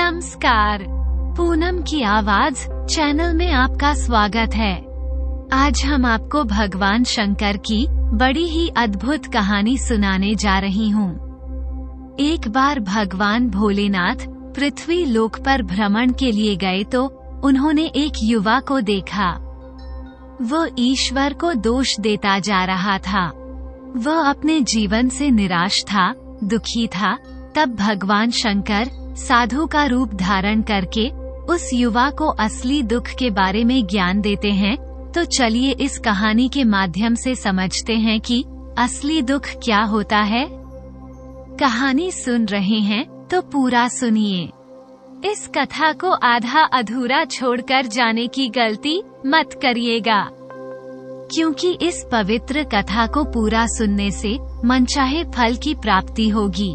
नमस्कार, पूनम की आवाज चैनल में आपका स्वागत है। आज हम आपको भगवान शंकर की बड़ी ही अद्भुत कहानी सुनाने जा रही हूँ। एक बार भगवान भोलेनाथ पृथ्वी लोक पर भ्रमण के लिए गए तो उन्होंने एक युवा को देखा। वह ईश्वर को दोष देता जा रहा था। वह अपने जीवन से निराश था, दुखी था। तब भगवान शंकर साधु का रूप धारण करके उस युवा को असली दुख के बारे में ज्ञान देते हैं। तो चलिए इस कहानी के माध्यम से समझते हैं कि असली दुख क्या होता है। कहानी सुन रहे हैं तो पूरा सुनिए। इस कथा को आधा अधूरा छोड़कर जाने की गलती मत करिएगा, क्योंकि इस पवित्र कथा को पूरा सुनने से मनचाहे फल की प्राप्ति होगी।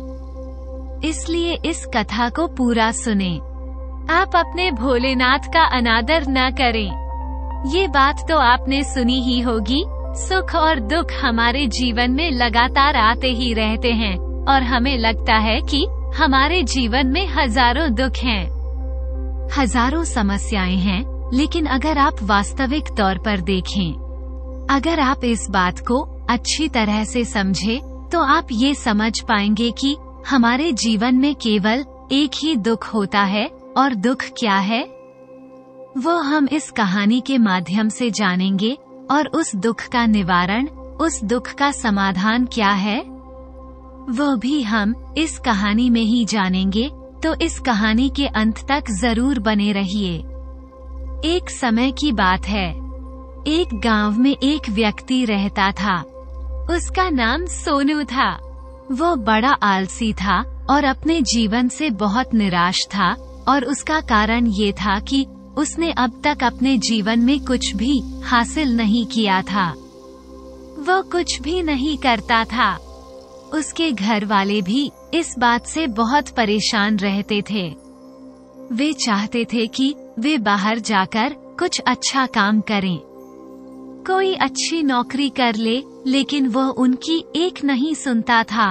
इसलिए इस कथा को पूरा सुने। आप अपने भोलेनाथ का अनादर न करें। ये बात तो आपने सुनी ही होगी, सुख और दुख हमारे जीवन में लगातार आते ही रहते हैं और हमें लगता है कि हमारे जीवन में हजारों दुख हैं, हजारों समस्याएं हैं। लेकिन अगर आप वास्तविक तौर पर देखें, अगर आप इस बात को अच्छी तरह से समझे, तो आप ये समझ पाएंगे कि हमारे जीवन में केवल एक ही दुख होता है। और दुख क्या है, वो हम इस कहानी के माध्यम से जानेंगे। और उस दुख का निवारण, उस दुख का समाधान क्या है, वो भी हम इस कहानी में ही जानेंगे। तो इस कहानी के अंत तक जरूर बने रहिए। एक समय की बात है। एक गांव में एक व्यक्ति रहता था। उसका नाम सोनू था। वो बड़ा आलसी था और अपने जीवन से बहुत निराश था। और उसका कारण ये था कि उसने अब तक अपने जीवन में कुछ भी हासिल नहीं किया था। वो कुछ भी नहीं करता था। उसके घर वाले भी इस बात से बहुत परेशान रहते थे। वे चाहते थे कि वे बाहर जाकर कुछ अच्छा काम करें, कोई अच्छी नौकरी कर ले, लेकिन वह उनकी एक नहीं सुनता था।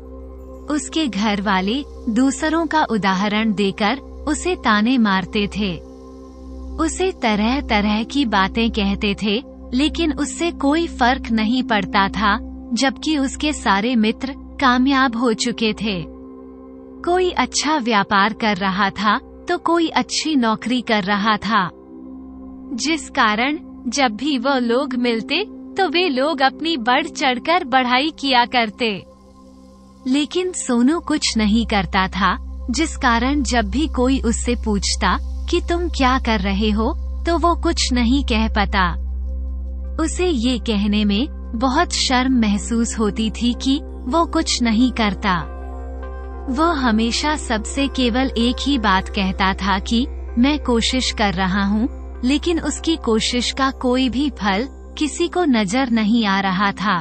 उसके घर वाले दूसरों का उदाहरण देकर उसे ताने मारते थे, उसे तरह तरह की बातें कहते थे, लेकिन उससे कोई फर्क नहीं पड़ता था। जबकि उसके सारे मित्र कामयाब हो चुके थे। कोई अच्छा व्यापार कर रहा था तो कोई अच्छी नौकरी कर रहा था, जिस कारण जब भी वो लोग मिलते तो वे लोग अपनी बढ़ चढ़कर बढ़ाई किया करते। लेकिन सोनू कुछ नहीं करता था, जिस कारण जब भी कोई उससे पूछता कि तुम क्या कर रहे हो, तो वो कुछ नहीं कह पाता। उसे ये कहने में बहुत शर्म महसूस होती थी कि वो कुछ नहीं करता। वो हमेशा सबसे केवल एक ही बात कहता था कि मैं कोशिश कर रहा हूँ, लेकिन उसकी कोशिश का कोई भी फल किसी को नजर नहीं आ रहा था।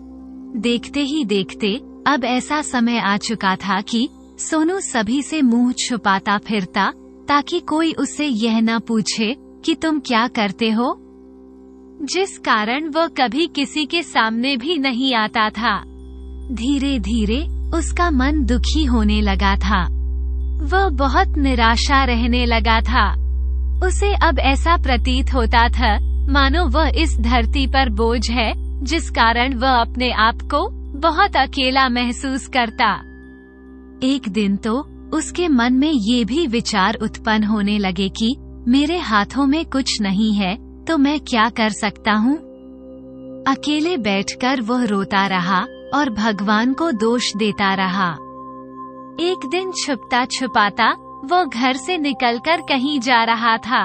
देखते ही देखते अब ऐसा समय आ चुका था कि सोनू सभी से मुंह छुपाता फिरता, ताकि कोई उससे यह न पूछे कि तुम क्या करते हो, जिस कारण वो कभी किसी के सामने भी नहीं आता था। धीरे धीरे उसका मन दुखी होने लगा था। वह बहुत निराशा रहने लगा था। उसे अब ऐसा प्रतीत होता था मानो वह इस धरती पर बोझ है, जिस कारण वह अपने आप को बहुत अकेला महसूस करता। एक दिन तो उसके मन में ये भी विचार उत्पन्न होने लगे कि मेरे हाथों में कुछ नहीं है तो मैं क्या कर सकता हूँ। अकेले बैठकर वह रोता रहा और भगवान को दोष देता रहा। एक दिन छुपता छुपाता वो घर से निकलकर कहीं जा रहा था।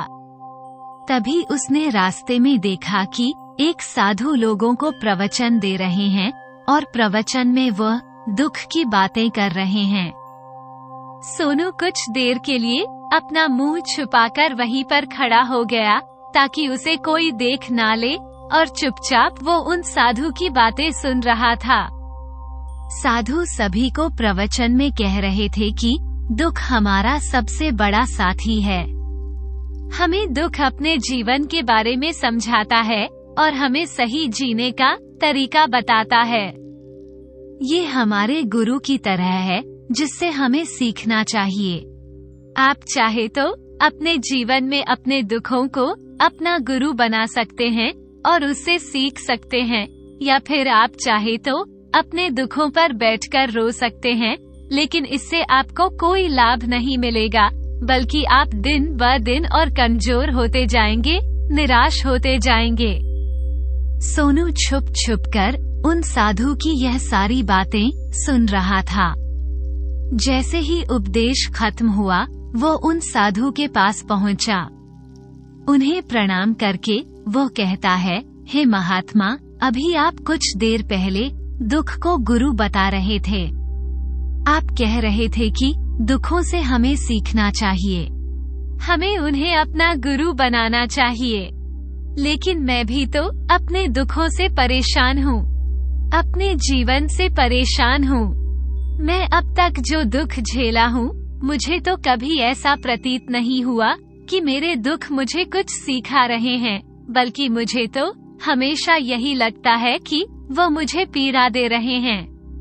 तभी उसने रास्ते में देखा कि एक साधु लोगों को प्रवचन दे रहे हैं और प्रवचन में वह दुख की बातें कर रहे हैं। सोनू कुछ देर के लिए अपना मुंह छुपाकर वहीं पर खड़ा हो गया, ताकि उसे कोई देख ना ले, और चुपचाप वो उन साधु की बातें सुन रहा था। साधु सभी को प्रवचन में कह रहे थे कि दुख हमारा सबसे बड़ा साथी है। हमें दुख अपने जीवन के बारे में समझाता है और हमें सही जीने का तरीका बताता है। ये हमारे गुरु की तरह है, जिससे हमें सीखना चाहिए। आप चाहे तो अपने जीवन में अपने दुखों को अपना गुरु बना सकते हैं और उससे सीख सकते हैं, या फिर आप चाहे तो अपने दुखों पर बैठकर रो सकते हैं, लेकिन इससे आपको कोई लाभ नहीं मिलेगा, बल्कि आप दिन ब दिन और कमजोर होते जाएंगे, निराश होते जाएंगे। सोनू छुप छुप कर उन साधु की यह सारी बातें सुन रहा था। जैसे ही उपदेश खत्म हुआ, वो उन साधु के पास पहुंचा। उन्हें प्रणाम करके वो कहता है, हे महात्मा, अभी आप कुछ देर पहले दुख को गुरु बता रहे थे। आप कह रहे थे कि दुखों से हमें सीखना चाहिए, हमें उन्हें अपना गुरु बनाना चाहिए। लेकिन मैं भी तो अपने दुखों से परेशान हूँ, अपने जीवन से परेशान हूँ। मैं अब तक जो दुख झेला हूँ, मुझे तो कभी ऐसा प्रतीत नहीं हुआ कि मेरे दुख मुझे कुछ सिखा रहे हैं, बल्कि मुझे तो हमेशा यही लगता है कि वो मुझे पीड़ा दे रहे हैं,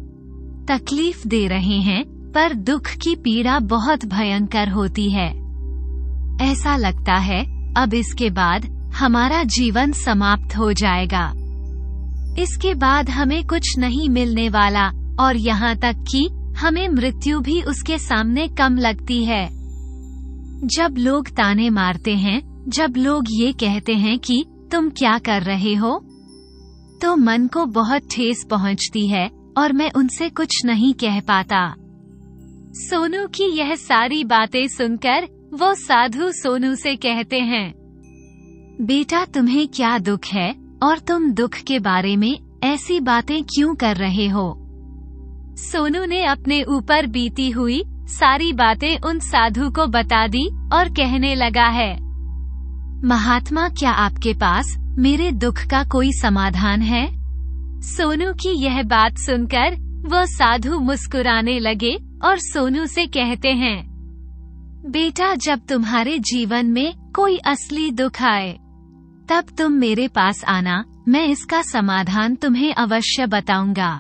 तकलीफ दे रहे हैं। पर दुख की पीड़ा बहुत भयंकर होती है। ऐसा लगता है अब इसके बाद हमारा जीवन समाप्त हो जाएगा, इसके बाद हमें कुछ नहीं मिलने वाला, और यहाँ तक कि हमें मृत्यु भी उसके सामने कम लगती है। जब लोग ताने मारते हैं, जब लोग ये कहते हैं कि तुम क्या कर रहे हो, तो मन को बहुत ठेस पहुँचती है और मैं उनसे कुछ नहीं कह पाता। सोनू की यह सारी बातें सुनकर वो साधु सोनू से कहते हैं, बेटा तुम्हें क्या दुख है और तुम दुख के बारे में ऐसी बातें क्यों कर रहे हो? सोनू ने अपने ऊपर बीती हुई सारी बातें उन साधु को बता दी और कहने लगा है, महात्मा, क्या आपके पास मेरे दुख का कोई समाधान है? सोनू की यह बात सुनकर वो साधु मुस्कुराने लगे और सोनू से कहते हैं, बेटा, जब तुम्हारे जीवन में कोई असली दुख आए, तब तुम मेरे पास आना, मैं इसका समाधान तुम्हें अवश्य बताऊंगा।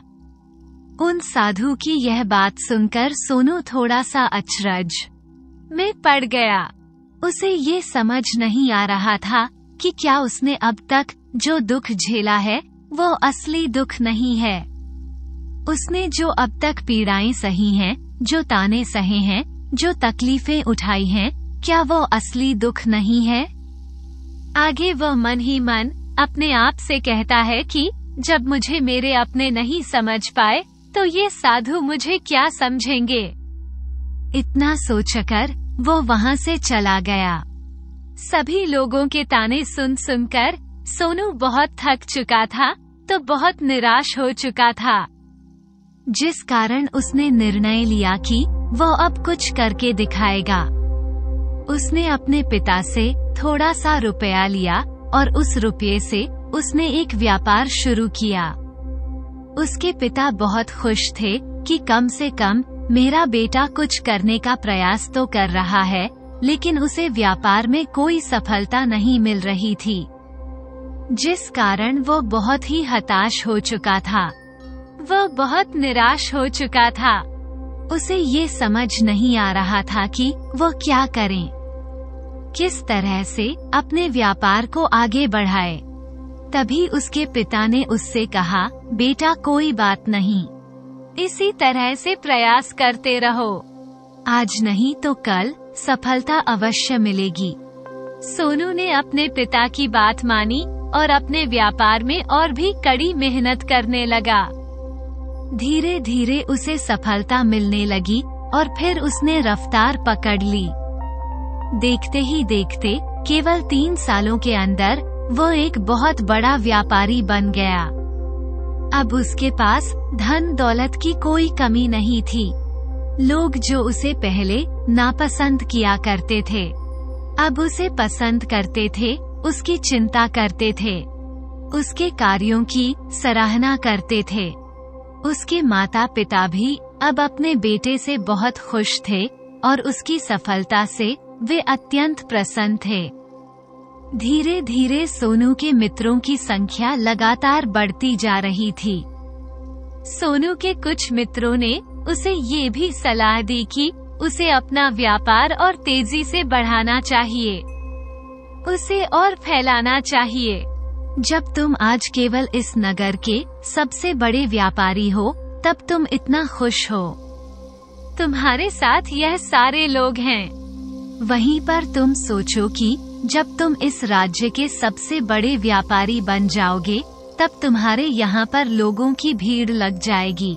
उन साधु की यह बात सुनकर सोनू थोड़ा सा अचरज में पड़ गया। उसे ये समझ नहीं आ रहा था कि क्या उसने अब तक जो दुख झेला है वो असली दुख नहीं है। उसने जो अब तक पीड़ाएं सही हैं, जो ताने सहे हैं, जो तकलीफें उठाई हैं, क्या वो असली दुख नहीं है? आगे वह मन ही मन अपने आप से कहता है कि जब मुझे मेरे अपने नहीं समझ पाए, तो ये साधु मुझे क्या समझेंगे। इतना सोचकर वो वहाँ से चला गया। सभी लोगों के ताने सुन सुनकर सोनू बहुत थक चुका था, तो बहुत निराश हो चुका था, जिस कारण उसने निर्णय लिया कि वो अब कुछ करके दिखाएगा। उसने अपने पिता से थोड़ा सा रुपया लिया और उस रुपये से उसने एक व्यापार शुरू किया। उसके पिता बहुत खुश थे कि कम से कम मेरा बेटा कुछ करने का प्रयास तो कर रहा है, लेकिन उसे व्यापार में कोई सफलता नहीं मिल रही थी, जिस कारण वो बहुत ही हताश हो चुका था। वो बहुत निराश हो चुका था। उसे ये समझ नहीं आ रहा था कि वो क्या करें, किस तरह से अपने व्यापार को आगे बढ़ाए। तभी उसके पिता ने उससे कहा, बेटा कोई बात नहीं, इसी तरह से प्रयास करते रहो, आज नहीं तो कल सफलता अवश्य मिलेगी। सोनू ने अपने पिता की बात मानी और अपने व्यापार में और भी कड़ी मेहनत करने लगा। धीरे धीरे उसे सफलता मिलने लगी और फिर उसने रफ्तार पकड़ ली। देखते ही देखते केवल 3 सालों के अंदर वो एक बहुत बड़ा व्यापारी बन गया। अब उसके पास धन दौलत की कोई कमी नहीं थी। लोग जो उसे पहले नापसंद किया करते थे, अब उसे पसंद करते थे, उसकी चिंता करते थे, उसके कार्यों की सराहना करते थे। उसके माता पिता भी अब अपने बेटे से बहुत खुश थे और उसकी सफलता से वे अत्यंत प्रसन्न थे। धीरे धीरे सोनू के मित्रों की संख्या लगातार बढ़ती जा रही थी। सोनू के कुछ मित्रों ने उसे ये भी सलाह दी कि उसे अपना व्यापार और तेजी से बढ़ाना चाहिए, उसे और फैलाना चाहिए। जब तुम आज केवल इस नगर के सबसे बड़े व्यापारी हो, तब तुम इतना खुश हो। तुम्हारे साथ यह सारे लोग हैं। वहीं पर तुम सोचो कि जब तुम इस राज्य के सबसे बड़े व्यापारी बन जाओगे, तब तुम्हारे यहाँ पर लोगों की भीड़ लग जाएगी।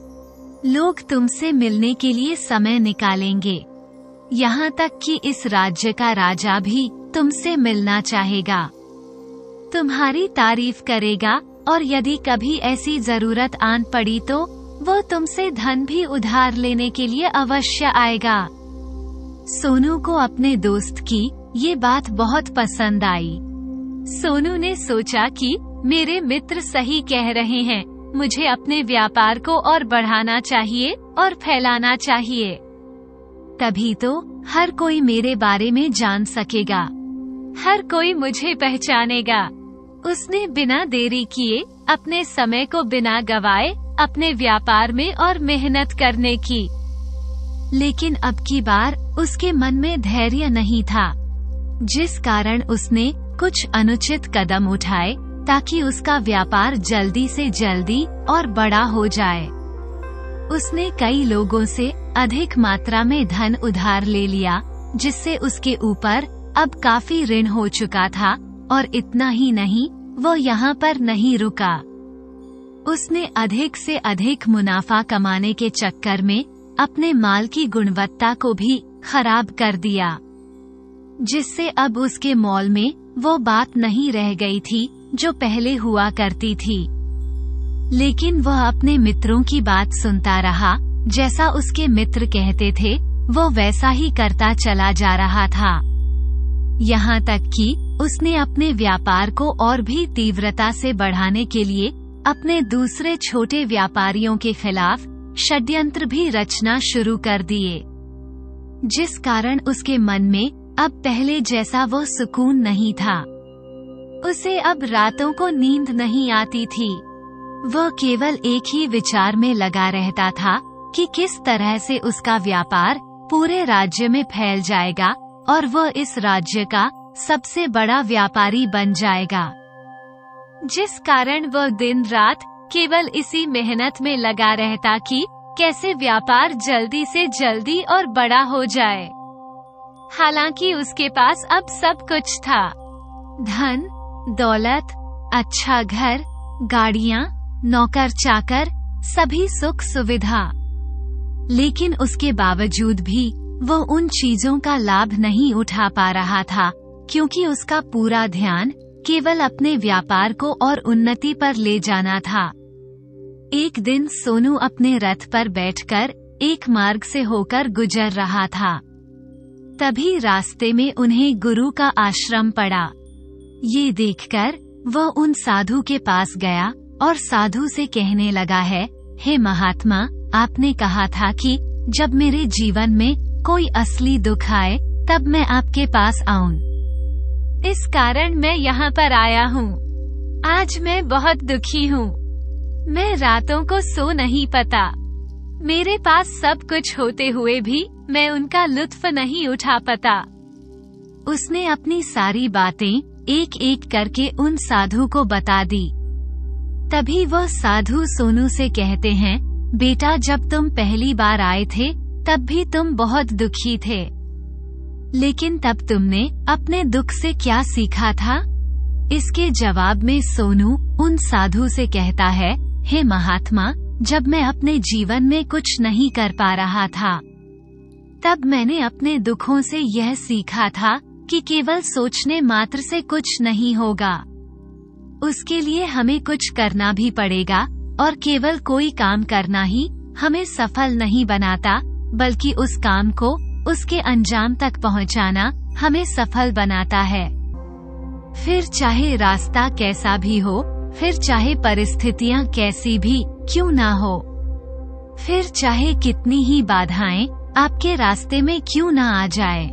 लोग तुमसे मिलने के लिए समय निकालेंगे। यहाँ तक कि इस राज्य का राजा भी तुमसे मिलना चाहेगा, तुम्हारी तारीफ करेगा, और यदि कभी ऐसी जरूरत आन पड़ी तो वो तुमसे धन भी उधार लेने के लिए अवश्य आएगा। सोनू को अपने दोस्त की ये बात बहुत पसंद आई। सोनू ने सोचा कि मेरे मित्र सही कह रहे हैं, मुझे अपने व्यापार को और बढ़ाना चाहिए और फैलाना चाहिए। तभी तो हर कोई मेरे बारे में जान सकेगा, हर कोई मुझे पहचानेगा। उसने बिना देरी किए, अपने समय को बिना गवाए अपने व्यापार में और मेहनत करने की। लेकिन अब की बार उसके मन में धैर्य नहीं था, जिस कारण उसने कुछ अनुचित कदम उठाए ताकि उसका व्यापार जल्दी से जल्दी और बड़ा हो जाए। उसने कई लोगों से अधिक मात्रा में धन उधार ले लिया, जिससे उसके ऊपर अब काफी ऋण हो चुका था। और इतना ही नहीं, वो यहाँ पर नहीं रुका। उसने अधिक से अधिक मुनाफा कमाने के चक्कर में अपने माल की गुणवत्ता को भी खराब कर दिया, जिससे अब उसके मॉल में वो बात नहीं रह गई थी जो पहले हुआ करती थी। लेकिन वह अपने मित्रों की बात सुनता रहा, जैसा उसके मित्र कहते थे वो वैसा ही करता चला जा रहा था। यहाँ तक कि उसने अपने व्यापार को और भी तीव्रता से बढ़ाने के लिए अपने दूसरे छोटे व्यापारियों के खिलाफ षड्यंत्र भी रचना शुरू कर दिए, जिस कारण उसके मन में अब पहले जैसा वो सुकून नहीं था। उसे अब रातों को नींद नहीं आती थी। वह केवल एक ही विचार में लगा रहता था कि किस तरह से उसका व्यापार पूरे राज्य में फैल जाएगा और वह इस राज्य का सबसे बड़ा व्यापारी बन जाएगा। जिस कारण वह दिन रात केवल इसी मेहनत में लगा रहता कि कैसे व्यापार जल्दी से जल्दी और बड़ा हो जाए। हालांकि उसके पास अब सब कुछ था, धन, दौलत, अच्छा घर, गाड़ियाँ, नौकर चाकर, सभी सुख सुविधा। लेकिन उसके बावजूद भी वो उन चीजों का लाभ नहीं उठा पा रहा था, क्योंकि उसका पूरा ध्यान केवल अपने व्यापार को और उन्नति पर ले जाना था। एक दिन सोनू अपने रथ पर बैठकर एक मार्ग से होकर गुजर रहा था। तभी रास्ते में उन्हें गुरु का आश्रम पड़ा। ये देखकर वह उन साधु के पास गया और साधु से कहने लगा है, हे महात्मा, आपने कहा था कि जब मेरे जीवन में कोई असली दुख आए तब मैं आपके पास आऊं। इस कारण मैं यहाँ पर आया हूँ। आज मैं बहुत दुखी हूँ। मैं रातों को सो नहीं पाता। मेरे पास सब कुछ होते हुए भी मैं उनका लुत्फ नहीं उठा पाता। उसने अपनी सारी बातें एक एक करके उन साधु को बता दी। तभी वह साधु सोनू से कहते हैं, बेटा, जब तुम पहली बार आए थे तब भी तुम बहुत दुखी थे, लेकिन तब तुमने अपने दुख से क्या सीखा था? इसके जवाब में सोनू उन साधु से कहता है, हे महात्मा, जब मैं अपने जीवन में कुछ नहीं कर पा रहा था तब मैंने अपने दुखों से यह सीखा था कि केवल सोचने मात्र से कुछ नहीं होगा। उसके लिए हमें कुछ करना भी पड़ेगा, और केवल कोई काम करना ही हमें सफल नहीं बनाता, बल्कि उस काम को उसके अंजाम तक पहुंचाना हमें सफल बनाता है। फिर चाहे रास्ता कैसा भी हो, फिर चाहे परिस्थितियां कैसी भी क्यों ना हो, फिर चाहे कितनी ही बाधाएं आपके रास्ते में क्यों ना आ जाए,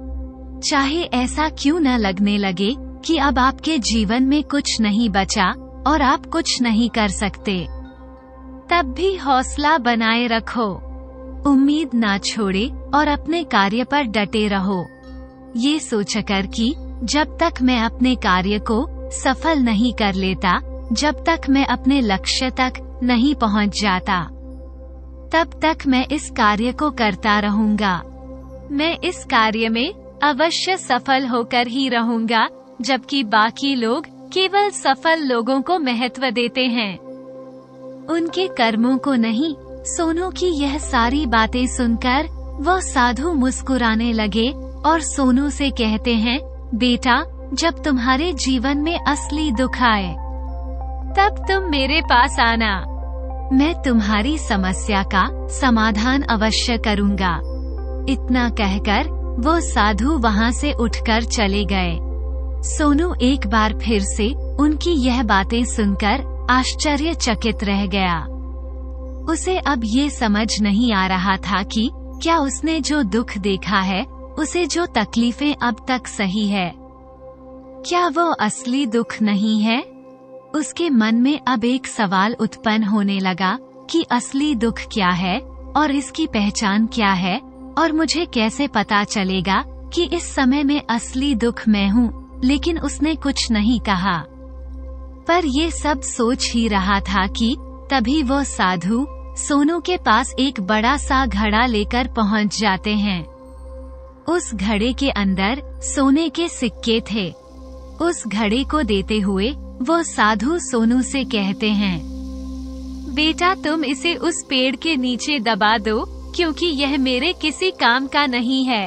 चाहे ऐसा क्यों न लगने लगे कि अब आपके जीवन में कुछ नहीं बचा और आप कुछ नहीं कर सकते, तब भी हौसला बनाए रखो। उम्मीद ना छोड़े और अपने कार्य पर डटे रहो। ये सोचकर कि जब तक मैं अपने कार्य को सफल नहीं कर लेता, जब तक मैं अपने लक्ष्य तक नहीं पहुंच जाता, तब तक मैं इस कार्य को करता रहूंगा। मैं इस कार्य में अवश्य सफल होकर ही रहूंगा, जबकि बाकी लोग केवल सफल लोगों को महत्व देते हैं, उनके कर्मों को नहीं। सोनू की यह सारी बातें सुनकर वो साधु मुस्कुराने लगे और सोनू से कहते हैं, बेटा, जब तुम्हारे जीवन में असली दुख आए तब तुम मेरे पास आना, मैं तुम्हारी समस्या का समाधान अवश्य करूंगा। इतना कहकर वो साधु वहाँ से उठकर चले गए। सोनू एक बार फिर से उनकी यह बातें सुनकर आश्चर्यचकित रह गया। उसे अब ये समझ नहीं आ रहा था कि क्या उसने जो दुख देखा है, उसे जो तकलीफें अब तक सही है, क्या वो असली दुख नहीं है? उसके मन में अब एक सवाल उत्पन्न होने लगा कि असली दुख क्या है और इसकी पहचान क्या है, और मुझे कैसे पता चलेगा कि इस समय में असली दुख मैं हूँ। लेकिन उसने कुछ नहीं कहा, पर ये सब सोच ही रहा था कि तभी वो साधु सोनू के पास एक बड़ा सा घड़ा लेकर पहुँच जाते हैं। उस घड़े के अंदर सोने के सिक्के थे। उस घड़े को देते हुए वो साधु सोनू से कहते हैं, बेटा, तुम इसे उस पेड़ के नीचे दबा दो, क्योंकि यह मेरे किसी काम का नहीं है।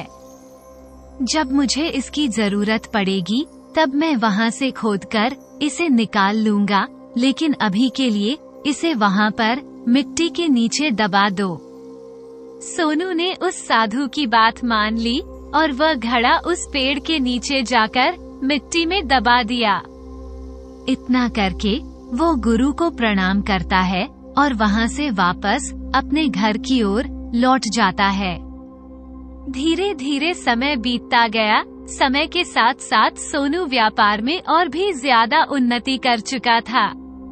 जब मुझे इसकी जरूरत पड़ेगी तब मैं वहाँ से खोदकर इसे निकाल लूंगा, लेकिन अभी के लिए इसे वहाँ पर मिट्टी के नीचे दबा दो। सोनू ने उस साधु की बात मान ली और वह घड़ा उस पेड़ के नीचे जाकर मिट्टी में दबा दिया। इतना करके वो गुरु को प्रणाम करता है और वहाँ से वापस अपने घर की ओर लौट जाता है। धीरे धीरे समय बीतता गया। समय के साथ साथ सोनू व्यापार में और भी ज्यादा उन्नति कर चुका था,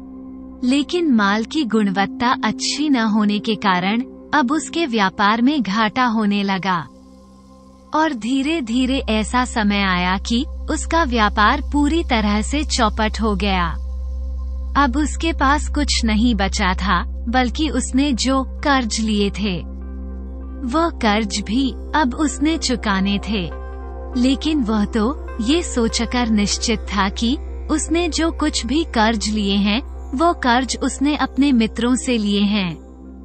लेकिन माल की गुणवत्ता अच्छी न होने के कारण अब उसके व्यापार में घाटा होने लगा। और धीरे धीरे ऐसा समय आया कि उसका व्यापार पूरी तरह से चौपट हो गया। अब उसके पास कुछ नहीं बचा था, बल्कि उसने जो कर्ज लिए थे वह कर्ज भी अब उसने चुकाने थे। लेकिन वह तो ये सोचकर निश्चित था कि उसने जो कुछ भी कर्ज लिए हैं, वो कर्ज उसने अपने मित्रों से लिए हैं,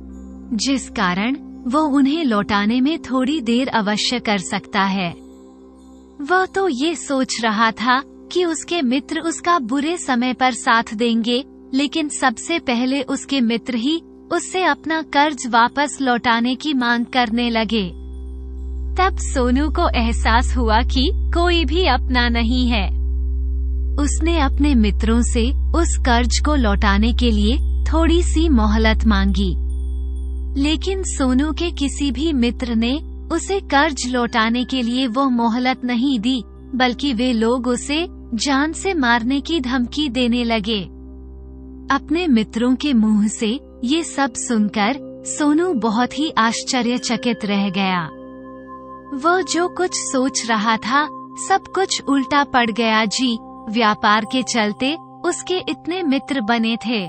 जिस कारण वो उन्हें लौटाने में थोड़ी देर अवश्य कर सकता है। वह तो ये सोच रहा था कि उसके मित्र उसका बुरे समय पर साथ देंगे, लेकिन सबसे पहले उसके मित्र ही उससे अपना कर्ज वापस लौटाने की मांग करने लगे। तब सोनू को एहसास हुआ कि कोई भी अपना नहीं है। उसने अपने मित्रों से उस कर्ज को लौटाने के लिए थोड़ी सी मोहलत मांगी, लेकिन सोनू के किसी भी मित्र ने उसे कर्ज लौटाने के लिए वो मोहलत नहीं दी, बल्कि वे लोग उसे जान से मारने की धमकी देने लगे। अपने मित्रों के मुंह से ये सब सुनकर सोनू बहुत ही आश्चर्यचकित रह गया। वो जो कुछ सोच रहा था सब कुछ उल्टा पड़ गया जी। व्यापार के चलते उसके इतने मित्र बने थे,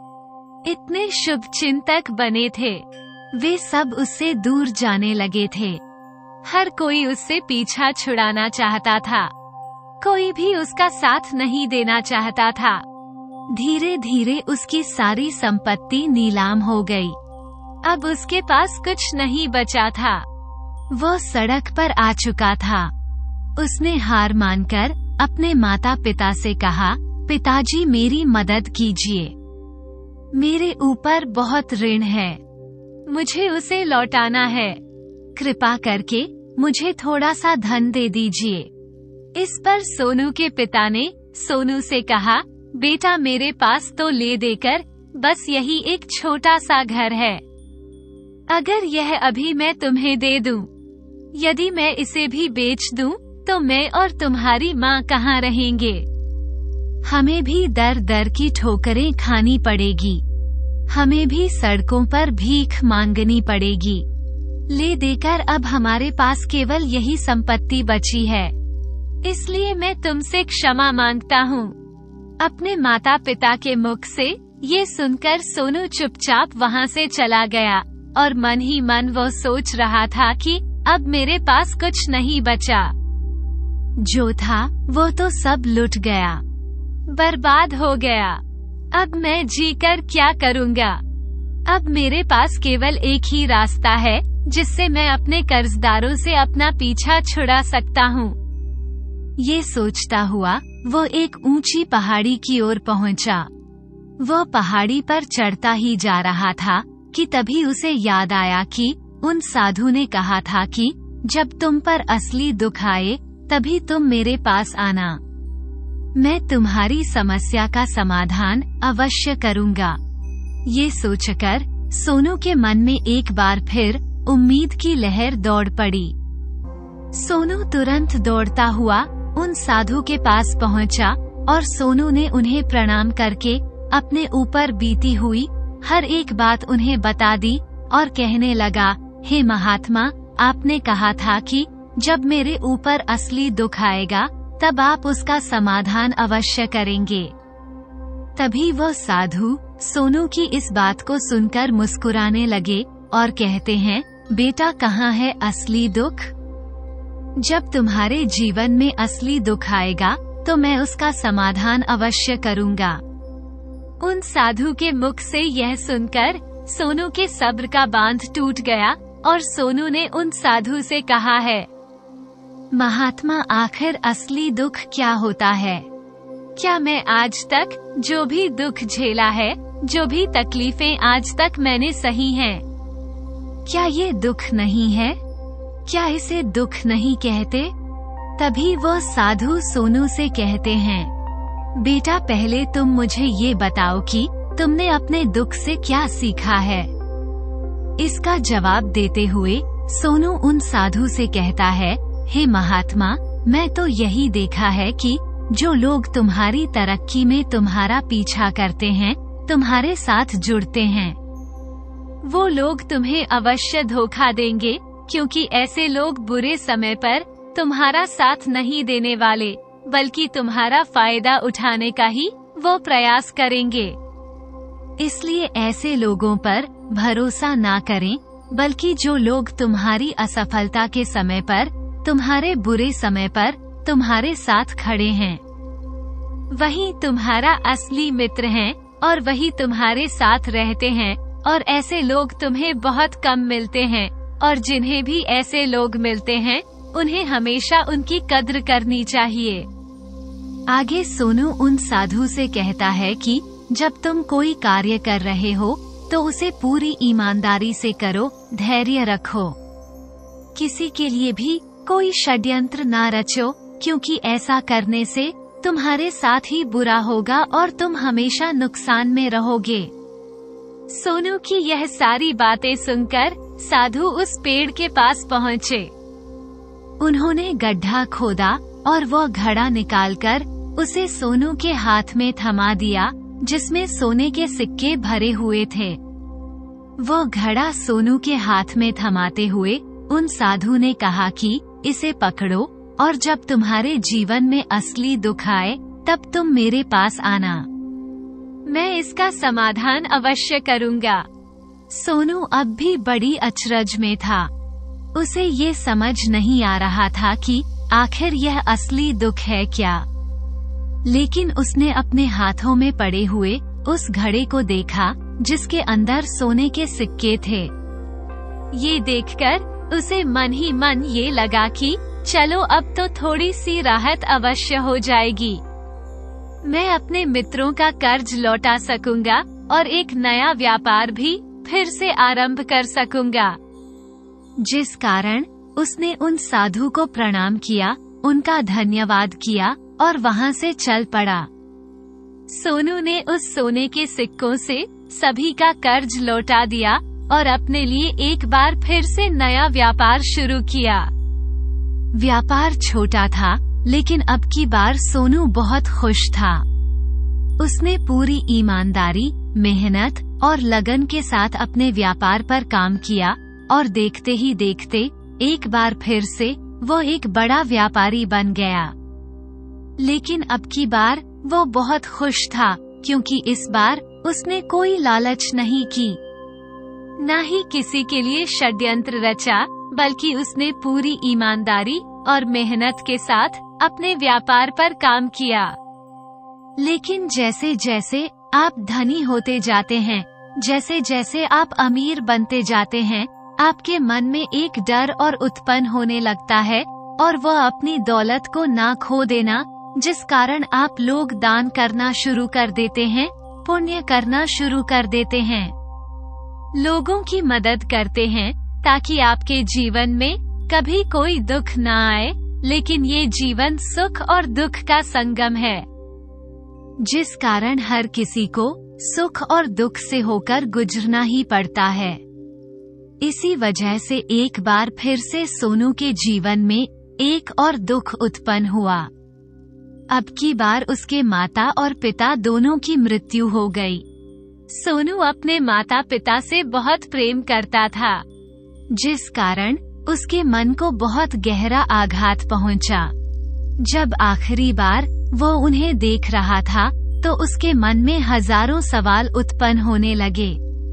इतने शुभ चिंतक बने थे, वे सब उससे दूर जाने लगे थे। हर कोई उससे पीछा छुड़ाना चाहता था, कोई भी उसका साथ नहीं देना चाहता था। धीरे धीरे उसकी सारी संपत्ति नीलाम हो गई। अब उसके पास कुछ नहीं बचा था। वो सड़क पर आ चुका था। उसने हार मानकर अपने माता पिता से कहा, पिताजी मेरी मदद कीजिए, मेरे ऊपर बहुत ऋण है, मुझे उसे लौटाना है, कृपा करके मुझे थोड़ा सा धन दे दीजिए। इस पर सोनू के पिता ने सोनू से कहा, बेटा मेरे पास तो ले देकर बस यही एक छोटा सा घर है, अगर यह अभी मैं तुम्हें दे दूं, यदि मैं इसे भी बेच दूं, तो मैं और तुम्हारी माँ कहाँ रहेंगे? हमें भी दर दर की ठोकरें खानी पड़ेगी, हमें भी सड़कों पर भीख मांगनी पड़ेगी। ले देकर अब हमारे पास केवल यही संपत्ति बची है, इसलिए मैं तुमसे क्षमा मांगता हूँ। अपने माता पिता के मुख से ये सुनकर सोनू चुपचाप वहाँ से चला गया और मन ही मन वो सोच रहा था कि अब मेरे पास कुछ नहीं बचा। जो था वो तो सब लुट गया, बर्बाद हो गया। अब मैं जीकर क्या करूँगा? अब मेरे पास केवल एक ही रास्ता है जिससे मैं अपने कर्जदारों से अपना पीछा छुड़ा सकता हूँ। ये सोचता हुआ वो एक ऊंची पहाड़ी की ओर पहुंचा। वो पहाड़ी पर चढ़ता ही जा रहा था कि तभी उसे याद आया कि उन साधु ने कहा था कि जब तुम पर असली दुख आए तभी तुम मेरे पास आना, मैं तुम्हारी समस्या का समाधान अवश्य करूँगा। ये सोचकर सोनू के मन में एक बार फिर उम्मीद की लहर दौड़ पड़ी। सोनू तुरंत दौड़ता हुआ उन साधु के पास पहुंचा और सोनू ने उन्हें प्रणाम करके अपने ऊपर बीती हुई हर एक बात उन्हें बता दी और कहने लगा, हे महात्मा, आपने कहा था कि जब मेरे ऊपर असली दुख आएगा तब आप उसका समाधान अवश्य करेंगे। तभी वो साधु सोनू की इस बात को सुनकर मुस्कुराने लगे और कहते हैं, बेटा, कहाँ है असली दुख? जब तुम्हारे जीवन में असली दुख आएगा तो मैं उसका समाधान अवश्य करूँगा। उन साधु के मुख से यह सुनकर सोनू के सब्र का बांध टूट गया और सोनू ने उन साधु से कहा है, महात्मा, आखिर असली दुख क्या होता है? क्या मैं आज तक जो भी दुख झेला है, जो भी तकलीफें आज तक मैंने सही हैं, क्या ये दुख नहीं है? क्या इसे दुख नहीं कहते? तभी वो साधु सोनू से कहते हैं, बेटा, पहले तुम मुझे ये बताओ कि तुमने अपने दुख से क्या सीखा है। इसका जवाब देते हुए सोनू उन साधु से कहता है, हे महात्मा, मैं तो यही देखा है कि जो लोग तुम्हारी तरक्की में तुम्हारा पीछा करते हैं, तुम्हारे साथ जुड़ते हैं, वो लोग तुम्हें अवश्य धोखा देंगे, क्योंकि ऐसे लोग बुरे समय पर तुम्हारा साथ नहीं देने वाले, बल्कि तुम्हारा फायदा उठाने का ही वो प्रयास करेंगे। इसलिए ऐसे लोगों पर भरोसा ना करें, बल्कि जो लोग तुम्हारी असफलता के समय पर, तुम्हारे बुरे समय पर तुम्हारे साथ खड़े हैं, वही तुम्हारा असली मित्र हैं और वही तुम्हारे साथ रहते हैं। और ऐसे लोग तुम्हें बहुत कम मिलते हैं, और जिन्हें भी ऐसे लोग मिलते हैं उन्हें हमेशा उनकी कद्र करनी चाहिए। आगे सोनू उन साधु से कहता है कि जब तुम कोई कार्य कर रहे हो तो उसे पूरी ईमानदारी से करो, धैर्य रखो, किसी के लिए भी कोई षड्यंत्र ना रचो, क्योंकि ऐसा करने से तुम्हारे साथ ही बुरा होगा और तुम हमेशा नुकसान में रहोगे। सोनू की यह सारी बातें सुनकर साधु उस पेड़ के पास पहुँचे। उन्होंने गड्ढा खोदा और वो घड़ा निकालकर उसे सोनू के हाथ में थमा दिया, जिसमें सोने के सिक्के भरे हुए थे। वो घड़ा सोनू के हाथ में थमाते हुए उन साधु ने कहा कि इसे पकड़ो और जब तुम्हारे जीवन में असली दुख आए तब तुम मेरे पास आना, मैं इसका समाधान अवश्य करूँगा। सोनू अब भी बड़ी अचरज में था। उसे ये समझ नहीं आ रहा था कि आखिर यह असली दुख है क्या। लेकिन उसने अपने हाथों में पड़े हुए उस घड़े को देखा जिसके अंदर सोने के सिक्के थे। ये देखकर उसे मन ही मन ये लगा कि चलो अब तो थोड़ी सी राहत अवश्य हो जाएगी, मैं अपने मित्रों का कर्ज लौटा सकूंगा और एक नया व्यापार भी फिर से आरंभ कर सकूंगा। जिस कारण उसने उन साधु को प्रणाम किया, उनका धन्यवाद किया और वहां से चल पड़ा। सोनू ने उस सोने के सिक्कों से सभी का कर्ज लौटा दिया और अपने लिए एक बार फिर से नया व्यापार शुरू किया। व्यापार छोटा था, लेकिन अब की बार सोनू बहुत खुश था। उसने पूरी ईमानदारी, मेहनत और लगन के साथ अपने व्यापार पर काम किया और देखते ही देखते एक बार फिर से वो एक बड़ा व्यापारी बन गया। लेकिन अब की बार वो बहुत खुश था, क्योंकि इस बार उसने कोई लालच नहीं की, न ही किसी के लिए षड्यंत्र रचा, बल्कि उसने पूरी ईमानदारी और मेहनत के साथ अपने व्यापार पर काम किया। लेकिन जैसे जैसे आप धनी होते जाते हैं, जैसे जैसे आप अमीर बनते जाते हैं, आपके मन में एक डर और उत्पन्न होने लगता है, और वह अपनी दौलत को ना खो देना, जिस कारण आप लोग दान करना शुरू कर देते हैं, पुण्य करना शुरू कर देते हैं, लोगों की मदद करते हैं, ताकि आपके जीवन में कभी कोई दुख ना आए। लेकिन ये जीवन सुख और दुख का संगम है, जिस कारण हर किसी को सुख और दुख से होकर गुजरना ही पड़ता है। इसी वजह से एक बार फिर से सोनू के जीवन में एक और दुख उत्पन्न हुआ। अब की बार उसके माता और पिता दोनों की मृत्यु हो गई। सोनू अपने माता पिता से बहुत प्रेम करता था, जिस कारण उसके मन को बहुत गहरा आघात पहुंचा। जब आखिरी बार वो उन्हें देख रहा था, तो उसके मन में हजारों सवाल उत्पन्न होने लगे।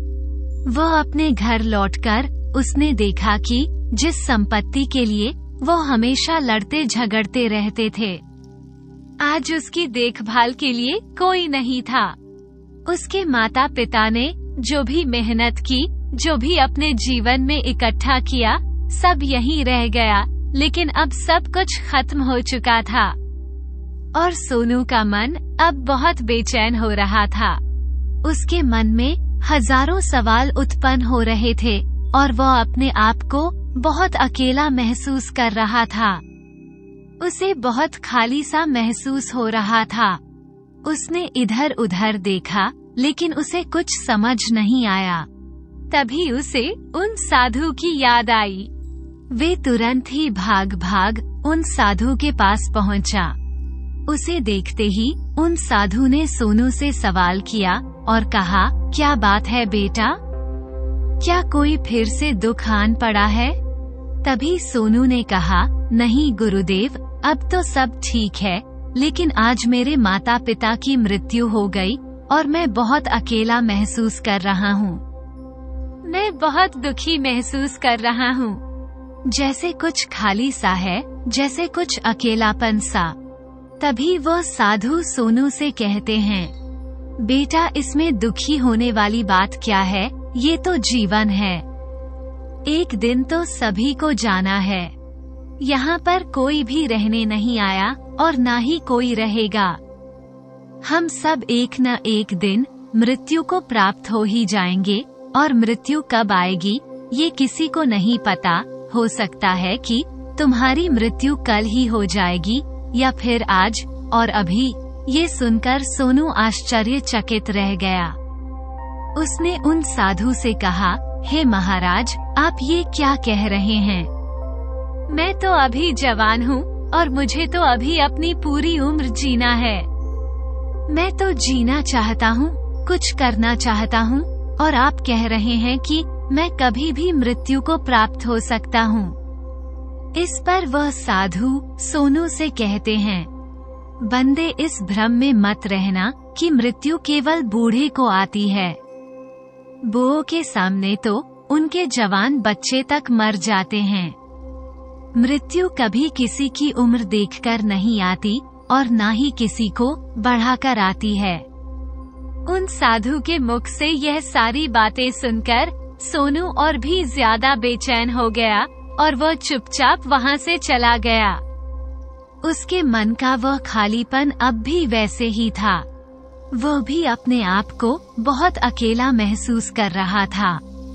वह अपने घर लौटकर उसने देखा कि जिस संपत्ति के लिए वो हमेशा लड़ते झगड़ते रहते थे, आज उसकी देखभाल के लिए कोई नहीं था। उसके माता पिता ने जो भी मेहनत की, जो भी अपने जीवन में इकट्ठा किया, सब यहीं रह गया। लेकिन अब सब कुछ खत्म हो चुका था, और सोनू का मन अब बहुत बेचैन हो रहा था। उसके मन में हजारों सवाल उत्पन्न हो रहे थे, और वह अपने आप को बहुत अकेला महसूस कर रहा था। उसे बहुत खाली सा महसूस हो रहा था। उसने इधर उधर देखा, लेकिन उसे कुछ समझ नहीं आया। तभी उसे उन साधु की याद आई। वे तुरंत ही भाग भाग उन साधु के पास पहुंचा। उसे देखते ही उन साधु ने सोनू से सवाल किया और कहा, क्या बात है बेटा, क्या कोई फिर से दुख आन पड़ा है? तभी सोनू ने कहा, नहीं गुरुदेव, अब तो सब ठीक है, लेकिन आज मेरे माता पिता की मृत्यु हो गई और मैं बहुत अकेला महसूस कर रहा हूँ। मैं बहुत दुखी महसूस कर रहा हूँ, जैसे कुछ खाली सा है, जैसे कुछ अकेलापन सा। तभी वो साधु सोनू से कहते हैं, बेटा इसमें दुखी होने वाली बात क्या है, ये तो जीवन है। एक दिन तो सभी को जाना है। यहाँ पर कोई भी रहने नहीं आया और ना ही कोई रहेगा। हम सब एक न एक दिन मृत्यु को प्राप्त हो ही जाएंगे, और मृत्यु कब आएगी ये किसी को नहीं पता। हो सकता है कि तुम्हारी मृत्यु कल ही हो जाएगी, या फिर आज और अभी। ये सुनकर सोनू आश्चर्यचकित रह गया। उसने उन साधु से कहा, हे महाराज, आप ये क्या कह रहे हैं? मैं तो अभी जवान हूँ और मुझे तो अभी अपनी पूरी उम्र जीना है। मैं तो जीना चाहता हूँ, कुछ करना चाहता हूँ, और आप कह रहे हैं कि मैं कभी भी मृत्यु को प्राप्त हो सकता हूँ। इस पर वह साधु सोनू से कहते हैं, बंदे इस भ्रम में मत रहना कि मृत्यु केवल बूढ़े को आती है। बुओं के सामने तो उनके जवान बच्चे तक मर जाते हैं। मृत्यु कभी किसी की उम्र देखकर नहीं आती और ना ही किसी को बढ़ाकर आती है। उन साधु के मुख से यह सारी बातें सुनकर सोनू और भी ज्यादा बेचैन हो गया और वह चुपचाप वहां से चला गया। उसके मन का वह खालीपन अब भी वैसे ही था। वह भी अपने आप को बहुत अकेला महसूस कर रहा था।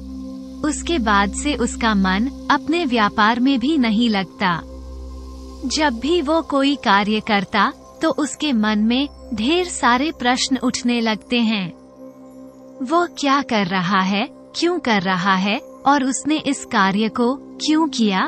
उसके बाद से उसका मन अपने व्यापार में भी नहीं लगता। जब भी वो कोई कार्य करता तो उसके मन में ढेर सारे प्रश्न उठने लगते हैं। वो क्या कर रहा है, क्यों कर रहा है, और उसने इस कार्य को क्यों किया?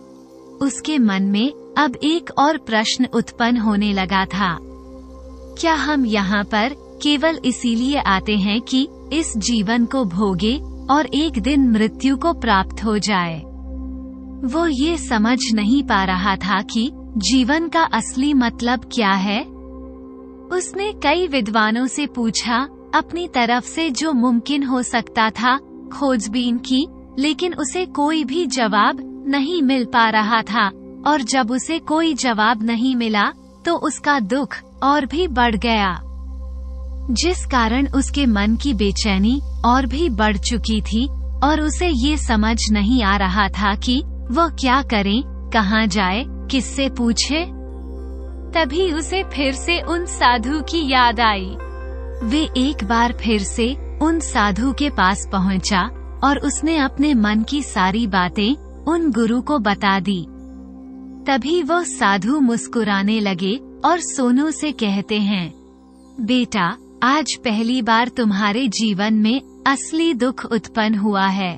उसके मन में अब एक और प्रश्न उत्पन्न होने लगा था। क्या हम यहाँ पर केवल इसीलिए आते हैं कि इस जीवन को भोगे, और एक दिन मृत्यु को प्राप्त हो जाए। वो ये समझ नहीं पा रहा था कि जीवन का असली मतलब क्या है। उसने कई विद्वानों से पूछा, अपनी तरफ से जो मुमकिन हो सकता था खोजबीन की, लेकिन उसे कोई भी जवाब नहीं मिल पा रहा था। और जब उसे कोई जवाब नहीं मिला तो उसका दुख और भी बढ़ गया, जिस कारण उसके मन की बेचैनी और भी बढ़ चुकी थी और उसे ये समझ नहीं आ रहा था कि वह क्या करे, कहाँ जाए, किससे पूछे। तभी उसे फिर से उन साधु की याद आई। वे एक बार फिर से उन साधु के पास पहुंचा और उसने अपने मन की सारी बातें उन गुरु को बता दी। तभी वो साधु मुस्कुराने लगे और सोनू से कहते हैं, बेटा, आज पहली बार तुम्हारे जीवन में असली दुख उत्पन्न हुआ है।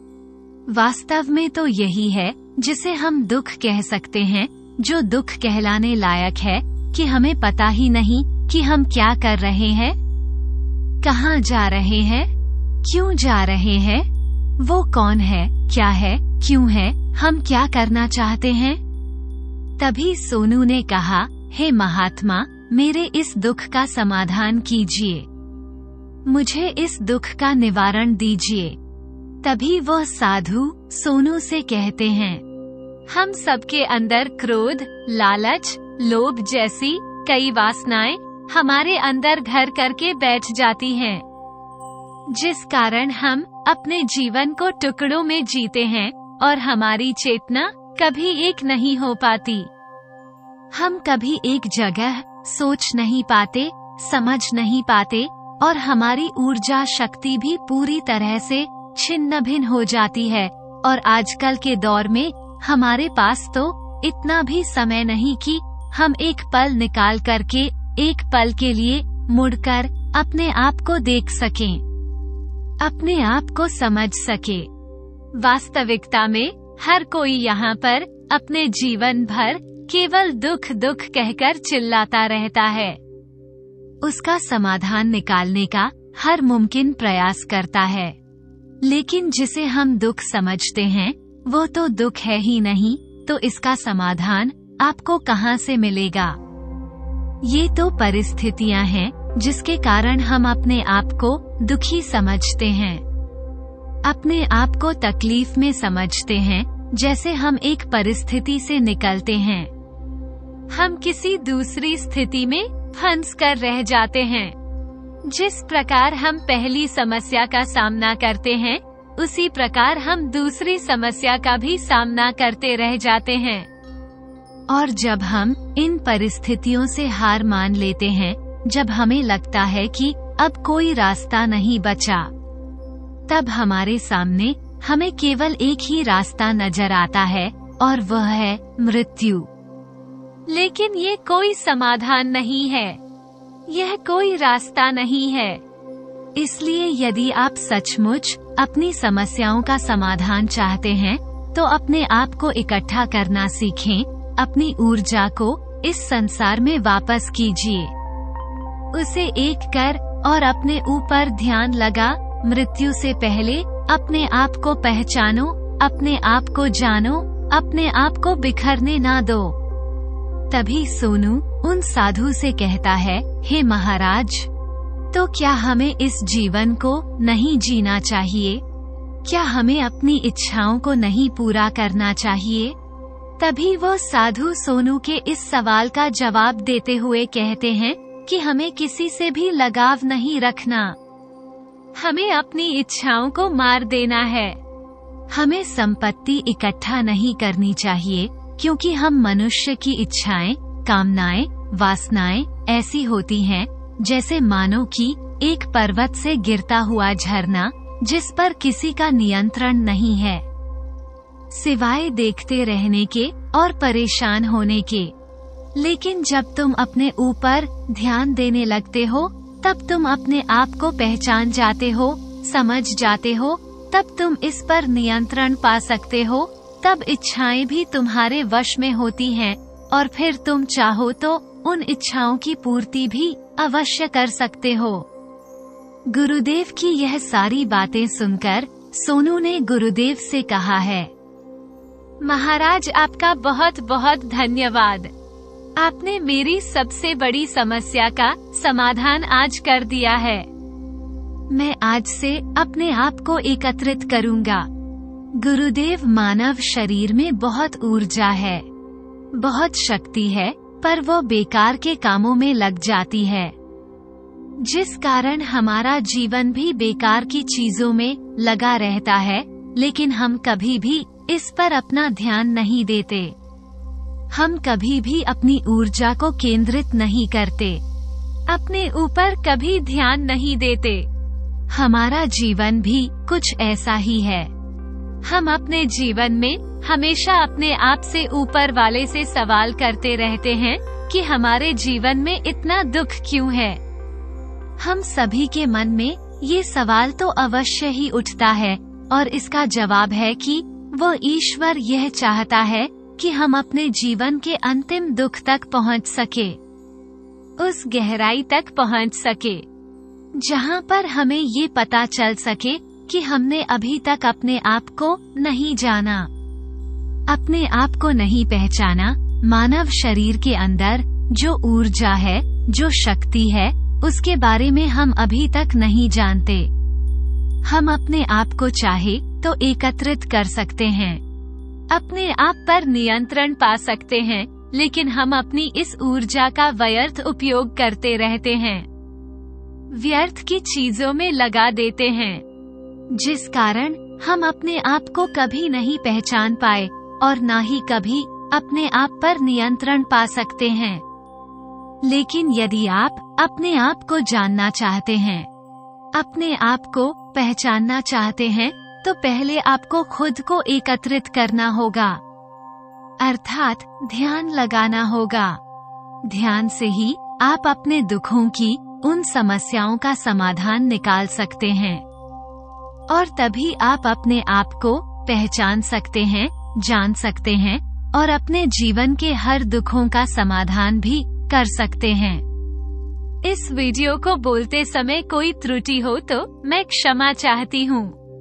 वास्तव में तो यही है जिसे हम दुख कह सकते हैं, जो दुख कहलाने लायक है कि हमें पता ही नहीं कि हम क्या कर रहे हैं, कहाँ जा रहे हैं, क्यों जा रहे हैं, वो कौन है, क्या है, क्यों है, हम क्या करना चाहते हैं। तभी सोनू ने कहा, हे महात्मा, मेरे इस दुख का समाधान कीजिए, मुझे इस दुख का निवारण दीजिए। तभी वह साधु सोनू से कहते हैं, हम सबके अंदर क्रोध, लालच, लोभ जैसी कई वासनाएं हमारे अंदर घर करके बैठ जाती हैं, जिस कारण हम अपने जीवन को टुकड़ों में जीते हैं और हमारी चेतना कभी एक नहीं हो पाती। हम कभी एक जगह सोच नहीं पाते, समझ नहीं पाते और हमारी ऊर्जा शक्ति भी पूरी तरह से छिन्न भिन्न हो जाती है। और आजकल के दौर में हमारे पास तो इतना भी समय नहीं कि हम एक पल निकाल करके एक पल के लिए मुड़कर अपने आप को देख सकें, अपने आप को समझ सके। वास्तविकता में हर कोई यहाँ पर अपने जीवन भर केवल दुख दुख कहकर चिल्लाता रहता है। उसका समाधान निकालने का हर मुमकिन प्रयास करता है, लेकिन जिसे हम दुख समझते हैं वो तो दुख है ही नहीं, तो इसका समाधान आपको कहाँ से मिलेगा। ये तो परिस्थितियाँ हैं जिसके कारण हम अपने आप को दुखी समझते हैं, अपने आप को तकलीफ में समझते हैं। जैसे हम एक परिस्थिति से निकलते हैं, हम किसी दूसरी स्थिति में फंस कर रह जाते हैं। जिस प्रकार हम पहली समस्या का सामना करते हैं, उसी प्रकार हम दूसरी समस्या का भी सामना करते रह जाते हैं। और जब हम इन परिस्थितियों से हार मान लेते हैं, जब हमें लगता है कि अब कोई रास्ता नहीं बचा, तब हमारे सामने हमें केवल एक ही रास्ता नजर आता है और वह है मृत्यु। लेकिन ये कोई समाधान नहीं है, यह कोई रास्ता नहीं है। इसलिए यदि आप सचमुच अपनी समस्याओं का समाधान चाहते हैं, तो अपने आप को इकट्ठा करना सीखें, अपनी ऊर्जा को इस संसार में वापस कीजिए, उसे एक कर और अपने ऊपर ध्यान लगा। मृत्यु से पहले अपने आप को पहचानो, अपने आप को जानो, अपने आप को बिखरने ना दो। तभी सोनू उन साधु से कहता है, हे महाराज, तो क्या हमें इस जीवन को नहीं जीना चाहिए? क्या हमें अपनी इच्छाओं को नहीं पूरा करना चाहिए? तभी वो साधु सोनू के इस सवाल का जवाब देते हुए कहते हैं कि हमें किसी से भी लगाव नहीं रखना, हमें अपनी इच्छाओं को मार देना है। हमें संपत्ति इकट्ठा नहीं करनी चाहिए, क्योंकि हम मनुष्य की इच्छाएं, कामनाएं, वासनाएं ऐसी होती हैं जैसे मानो कि एक पर्वत से गिरता हुआ झरना, जिस पर किसी का नियंत्रण नहीं है, सिवाय देखते रहने के और परेशान होने के। लेकिन जब तुम अपने ऊपर ध्यान देने लगते हो, तब तुम अपने आप को पहचान जाते हो, समझ जाते हो, तब तुम इस पर नियंत्रण पा सकते हो। तब इच्छाएं भी तुम्हारे वश में होती हैं और फिर तुम चाहो तो उन इच्छाओं की पूर्ति भी अवश्य कर सकते हो। गुरुदेव की यह सारी बातें सुनकर सोनू ने गुरुदेव से कहा है। महाराज, आपका बहुत बहुत धन्यवाद। आपने मेरी सबसे बड़ी समस्या का समाधान आज कर दिया है। मैं आज से अपने आप को एकत्रित करूंगा। गुरुदेव, मानव शरीर में बहुत ऊर्जा है, बहुत शक्ति है, पर वो बेकार के कामों में लग जाती है, जिस कारण हमारा जीवन भी बेकार की चीजों में लगा रहता है। लेकिन हम कभी भी इस पर अपना ध्यान नहीं देते। हम कभी भी अपनी ऊर्जा को केंद्रित नहीं करते, अपने ऊपर कभी ध्यान नहीं देते। हमारा जीवन भी कुछ ऐसा ही है। हम अपने जीवन में हमेशा अपने आप से ऊपर वाले से सवाल करते रहते हैं कि हमारे जीवन में इतना दुख क्यों है। हम सभी के मन में ये सवाल तो अवश्य ही उठता है, और इसका जवाब है कि वो ईश्वर यह चाहता है कि हम अपने जीवन के अंतिम दुख तक पहुंच सके, उस गहराई तक पहुंच सके जहां पर हमें ये पता चल सके कि हमने अभी तक अपने आप को नहीं जाना, अपने आप को नहीं पहचाना। मानव शरीर के अंदर जो ऊर्जा है, जो शक्ति है, उसके बारे में हम अभी तक नहीं जानते। हम अपने आप को चाहे तो एकत्रित कर सकते हैं, अपने आप पर नियंत्रण पा सकते हैं, लेकिन हम अपनी इस ऊर्जा का व्यर्थ उपयोग करते रहते हैं, व्यर्थ की चीजों में लगा देते हैं, जिस कारण हम अपने आप को कभी नहीं पहचान पाए और ना ही कभी अपने आप पर नियंत्रण पा सकते हैं। लेकिन यदि आप अपने आप को जानना चाहते हैं, अपने आप को पहचानना चाहते हैं, तो पहले आपको खुद को एकत्रित करना होगा, अर्थात ध्यान लगाना होगा। ध्यान से ही आप अपने दुखों की, उन समस्याओं का समाधान निकाल सकते हैं, और तभी आप अपने आप को पहचान सकते हैं, जान सकते हैं, और अपने जीवन के हर दुखों का समाधान भी कर सकते हैं। इस वीडियो को बोलते समय कोई त्रुटि हो तो मैं क्षमा चाहती हूँ।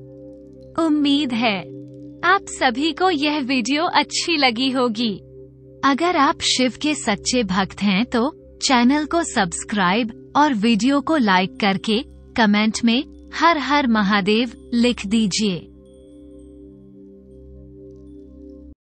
उम्मीद है आप सभी को यह वीडियो अच्छी लगी होगी। अगर आप शिव के सच्चे भक्त हैं तो चैनल को सब्सक्राइब और वीडियो को लाइक करके कमेंट में हर हर महादेव लिख दीजिए।